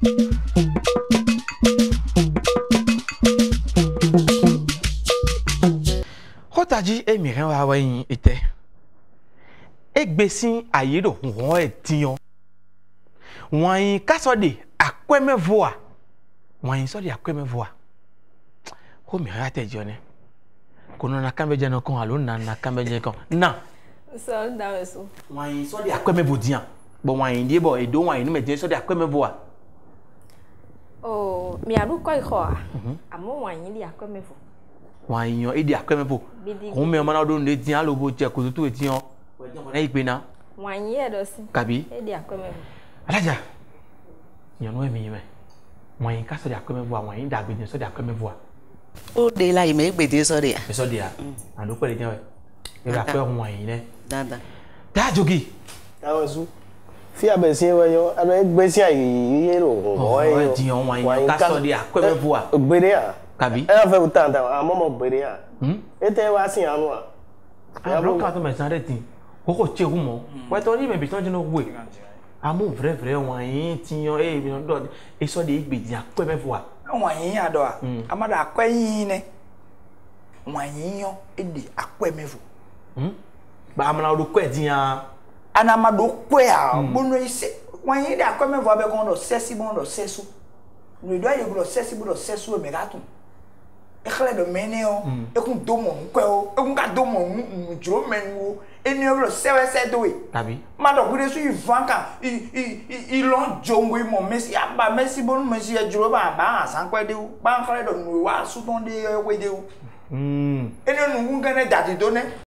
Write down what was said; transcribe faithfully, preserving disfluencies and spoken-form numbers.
Hotaji e mi ren wa wa yin ite. Egbesin ayedo won e tiyan. Won yin kaso de akwemevoa. Won yin so de akwemevoa. Ko mi ra tejo ne. Kono na kambe je no kon alo na na kambe je kon. Na. So da so. Won yin so de akwemevo dian. Bo won yin die bo edo won yin me je so de akwemevoa. Oh, mi aru ko iko a. Amo won yin de akwemevo. Won yin e de akwemevo. Ko me ma na do ne dian lo bo je ko to to tiyan. We je mo na ipe na. Won yin e do si. Kabi. E de akwemevo. Alaja. Yan we mi me. Won yin ka so de akwemevoa, won yin da gbe so de akwemevoa. O de la ime gbede so de. Me so de a. Ando pe de jan we. E ra pe won yin ne. Dada. Da jogi. Àwọn su. Fi abesin we yo, ado egbesin ayi ro o yo. O di on won yin ka so de akwemevoa. Gbede a. Kabi. E fa utanta, amo mo gbede a. Hmm? E te wa sin anu a. A blo ka to me san de tin. Koko che hu mo. We to ni me bi ton jino we. Amo vrai vrai won yin ti yan e bi do e so de igbeji akwemevoa. Won yin ado a. Amada akweyin ne. Won yin yo e de akwemevo. Hmm? Ba amana do kwe dian. Ana amado kwe a. Bono ise. Won yin de akwemevo be kon do sesi bon do sesu. No do aye go sesi bo do sesu e me gatu. E khale do meneo. E kun do mo nkwe o. E kun ka do mo njuro menwo. Eni o sewe se do e. Kabi. Ma do gure su ivanka i i i lon jongwe mo mesi aba mesi bon mesi e juro ba ba san kwe de o. Ba khale do nu wa su ton de we de o. Hmm. Eni nu kun gane dati do ne.